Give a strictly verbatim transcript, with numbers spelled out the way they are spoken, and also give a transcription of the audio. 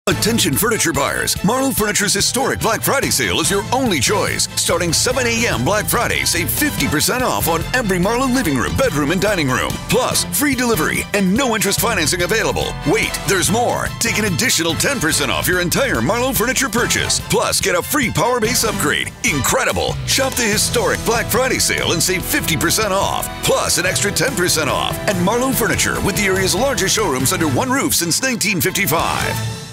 Attention furniture buyers, Marlowe Furniture's historic Black Friday sale is your only choice. Starting seven A M Black Friday, save fifty percent off on every Marlowe living room, bedroom, and dining room. Plus, free delivery and no interest financing available. Wait, there's more. Take an additional ten percent off your entire Marlowe Furniture purchase. Plus, get a free power base upgrade. Incredible! Shop the historic Black Friday sale and save fifty percent off. Plus, an extra ten percent off at Marlowe Furniture with the area's largest showrooms under one roof since nineteen fifty-five.